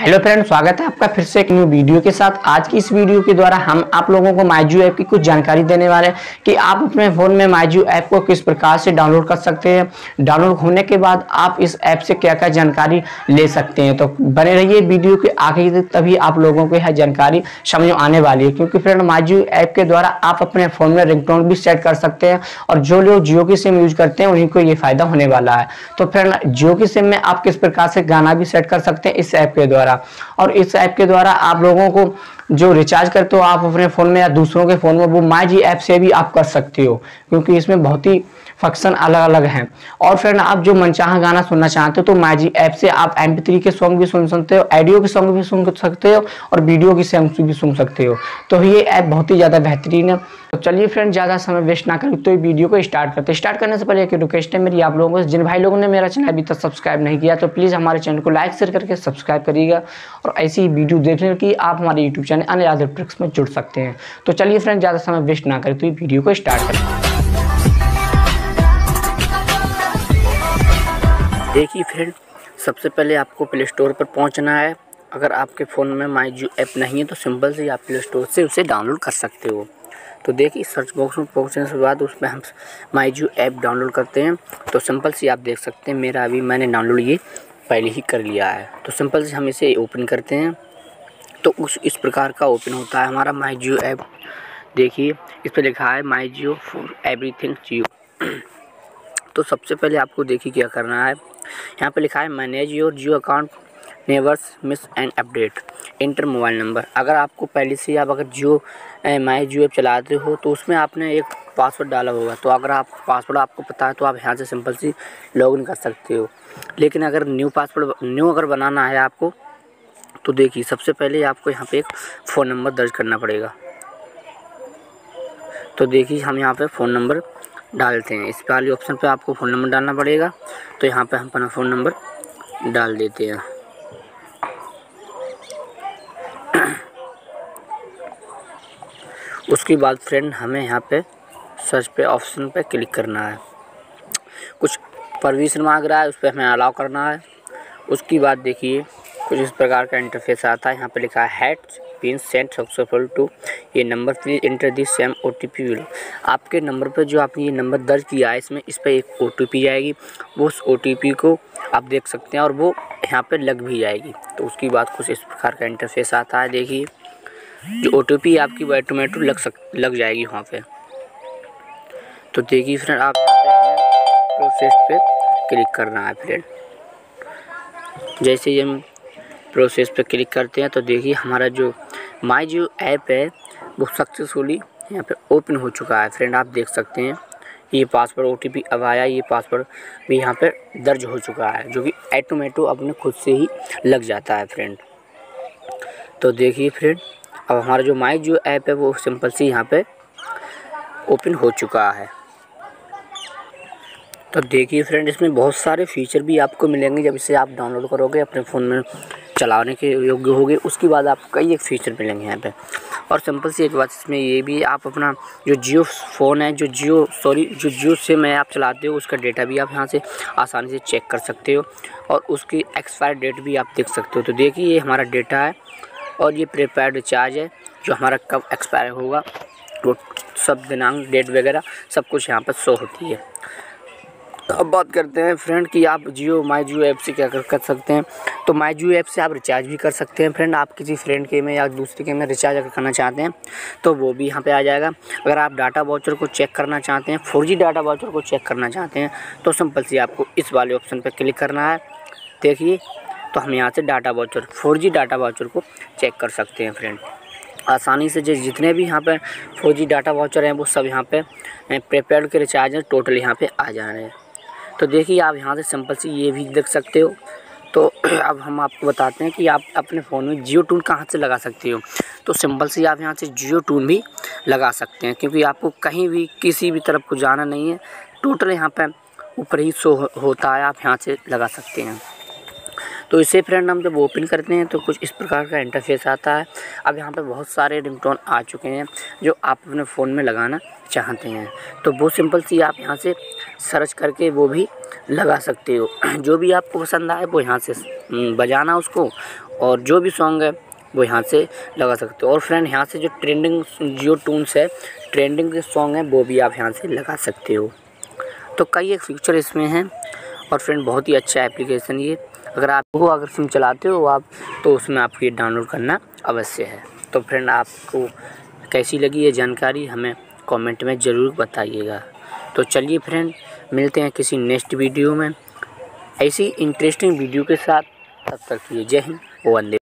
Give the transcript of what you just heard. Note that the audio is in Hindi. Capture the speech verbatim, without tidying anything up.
हेलो फ्रेंड, स्वागत है आपका फिर से एक न्यू वीडियो के साथ। आज की इस वीडियो के द्वारा हम आप लोगों को माईजियो ऐप की कुछ जानकारी देने वाले हैं कि आप अपने फ़ोन में माईजियो ऐप को किस प्रकार से डाउनलोड कर सकते हैं। डाउनलोड होने के बाद आप इस ऐप से क्या क्या जानकारी ले सकते हैं। तो बने रहिए वीडियो के आगे तक, तभी आप लोगों को यह जानकारी समझ आने वाली है। क्योंकि फ्रेंड माईजियो ऐप के द्वारा आप अपने फ़ोन में रिंगटोन भी सेट कर सकते हैं और जो लोग जियो की सिम यूज करते हैं उन्हीं को ये फायदा होने वाला है। तो फ्रेंड जियो की सिम में आप किस प्रकार से गाना भी सेट कर सकते हैं इस ऐप के द्वारा, और इस ऐप के द्वारा आप लोगों को जो रिचार्ज करते हो आप अपने फ़ोन में या दूसरों के फ़ोन में, वो माईजी ऐप से भी आप कर सकते हो। क्योंकि इसमें बहुत ही फंक्शन अलग अलग हैं। और फ्रेंड आप जो मनचाहा गाना सुनना चाहते हो तो माईजी ऐप से आप एम पी थ्री के सॉन्ग भी सुन सकते हो, ऑडियो के सॉन्ग भी सुन सकते हो और वीडियो की सॉन्ग भी सुन सकते हो। तो ये ऐप बहुत ही ज़्यादा बेहतरीन है। तो चलिए फ्रेंड, ज़्यादा समय वेस्ट ना करें तो ये वीडियो को स्टार्ट करते हैं। स्टार्ट करने से पहले एक रिक्वेस्ट है मेरी आप लोगों को, जिन भाई लोगों ने मेरा चैनल अभी तक सब्सक्राइब नहीं किया तो प्लीज़ हमारे चैनल को लाइक शेयर करके सब्सक्राइब करिएगा और ऐसी ही वीडियो देखने की आप हमारे यूट्यूब चैनल अन्य ज़्यादा ट्रिक्स में जुड़ सकते हैं। तो चलिए फ्रेंड, ज़्यादा समय वेस्ट ना करें तो ये वीडियो को स्टार्ट करें। देखिए फ्रेंड, सबसे पहले आपको प्ले स्टोर पर पहुंचना है। अगर आपके फ़ोन में माईजियो ऐप नहीं है तो सिंपल से आप प्ले स्टोर से उसे डाउनलोड कर सकते हो। तो देखिए सर्च बॉक्स में पहुंचने के बाद उसमें हम माईजियो ऐप डाउनलोड करते हैं। तो सिंपल से आप देख सकते हैं मेरा अभी मैंने डाउनलोड ये पहले ही कर लिया है। तो सिंपल से हम इसे ओपन करते हैं तो उस इस प्रकार का ओपन होता है हमारा माईजियो ऐप। देखिए इस पर लिखा है माईजियो फॉर एवरीथिंग जियो। तो सबसे पहले आपको देखिए क्या करना है। यहाँ पे लिखा है manage your Jio account, never miss and update, enter mobile number. अगर आपको पहले से आप अगर जियो माई जियो ऐप चलाते हो तो उसमें आपने एक पासवर्ड डाला होगा। तो अगर आप पासवर्ड आपको पता है तो आप यहाँ से सिंपल सी लॉगिन कर सकते हो। लेकिन अगर न्यू पासवर्ड न्यू अगर बनाना है आपको तो देखिए सबसे पहले आपको यहाँ पे एक फ़ोन नंबर दर्ज करना पड़ेगा। तो देखिए हम यहाँ पे फ़ोन नंबर डालते हैं। इस वाले ऑप्शन पे आपको फ़ोन नंबर डालना पड़ेगा। तो यहाँ पे हम अपना फ़ोन नंबर डाल देते हैं। उसके बाद फ्रेंड हमें यहाँ पे सर्च पे ऑप्शन पे क्लिक करना है। कुछ परमिशन मांग रहा है, उस पर हमें अलाउ करना है। उसके बाद देखिए कुछ इस प्रकार का इंटरफेस आता है। यहाँ पे लिखा है has been sent successful to ये number, please enter this same O T P will. आपके नंबर पर जो आपने ये नंबर दर्ज किया है इसमें इस पर एक ओ टी पी आएगी। वो उस ओ टी पी को आप देख सकते हैं और वो यहाँ पे लग भी जाएगी। तो उसकी बाद कुछ इस प्रकार का इंटरफेस आता है। देखिए जो ओ टी पी आपकी वो ऑटोमेटिक लग सक लग जाएगी वहाँ पे। तो देखिए फ्रेंड आप यहाँ पे हमें प्रोसेस पे क्लिक करना है। फ्रेंड जैसे ही हम प्रोसेस पे क्लिक करते हैं तो देखिए हमारा जो माईजियो ऐप है वो सक्सेसफुली यहाँ पे ओपन हो चुका है। फ्रेंड आप देख सकते हैं ये पासवर्ड ओ टी पी अब आया, ये पासवर्ड भी यहाँ पे दर्ज हो चुका है जो कि ऑटोमेटिक अपने खुद से ही लग जाता है। फ्रेंड तो देखिए फ्रेंड अब हमारा जो माईजियो ऐप है वो सिंपल से यहाँ पे ओपन हो चुका है। तो देखिए फ्रेंड इसमें बहुत सारे फीचर भी आपको मिलेंगे जब इसे आप डाउनलोड करोगे अपने फ़ोन में चलाने के योग्य होगे। उसके बाद आपको कई एक फ़ीचर मिलेंगे यहाँ पे। और सिंपल सी एक बात इसमें ये भी, आप अपना जो जियो फ़ोन है जो जियो सॉरी जो जियो सिम है आप चलाते हो उसका डेटा भी आप यहाँ से आसानी से चेक कर सकते हो और उसकी एक्सपायर डेट भी आप देख सकते हो। तो देखिए ये हमारा डेटा है और ये प्रीपेड रिचार्ज है जो हमारा कब एक्सपायर होगा वो सब दिनांक डेट वगैरह सब कुछ यहाँ पर शो होती है। अब बात करते हैं फ्रेंड कि आप जियो माईजियो ऐप से क्या कर, कर सकते हैं। तो माईजियो ऐप से आप रिचार्ज भी कर सकते हैं। फ्रेंड आप किसी फ्रेंड के में या दूसरे के में रिचार्ज अगर करना चाहते हैं तो वो भी यहाँ पे आ जाएगा। अगर आप डाटा वाउचर को चेक करना चाहते हैं, फोर जी डाटा वाउचर को चेक करना चाहते हैं तो सिंपल से आपको इस वाले ऑप्शन पर क्लिक करना है। देखिए तो हम यहाँ से data voucher four G data voucher को चेक कर सकते हैं। फ्रेंड आसानी से जो जितने भी यहाँ पे फोर जी डाटा वाउचर हैं वो सब यहाँ पे प्रीपेड के रिचार्ज हैं टोटल यहाँ पे आ जा रहे हैं। तो देखिए आप यहाँ से सिंपल से ये भी देख सकते हो। तो अब हम आपको बताते हैं कि आप अपने फ़ोन में जियो टून कहाँ से लगा सकते हो। तो सिंपल से आप यहाँ से जियो टून भी लगा सकते हैं क्योंकि आपको कहीं भी किसी भी तरफ को जाना नहीं है, टोटल यहाँ पे ऊपर ही शो होता है, आप यहाँ से लगा सकते हैं। तो इसे फ्रेंड हम जब ओपन करते हैं तो कुछ इस प्रकार का इंटरफेस आता है। अब यहाँ पे बहुत सारे रिंगटोन आ चुके हैं जो आप अपने फ़ोन में लगाना चाहते हैं, तो बहुत सिंपल सी आप यहाँ से सर्च करके वो भी लगा सकते हो। जो भी आपको पसंद आए वो यहाँ से बजाना उसको, और जो भी सॉन्ग है वो यहाँ से लगा सकते हो। और फ्रेंड यहाँ से जो ट्रेंडिंग जियो ट्यून्स है, ट्रेंडिंग के सॉन्ग हैं, वो भी आप यहाँ से लगा सकते हो। तो कई एक फीचर इसमें हैं और फ्रेंड बहुत ही अच्छा एप्लीकेशन ये। अगर आपको अगर सिम चलाते हो आप तो उसमें आपको ये डाउनलोड करना अवश्य है। तो फ्रेंड आपको कैसी लगी ये जानकारी हमें कमेंट में ज़रूर बताइएगा। तो चलिए फ्रेंड, मिलते हैं किसी नेक्स्ट वीडियो में ऐसी इंटरेस्टिंग वीडियो के साथ। तब तक के लिए जय हिंद, वंदे।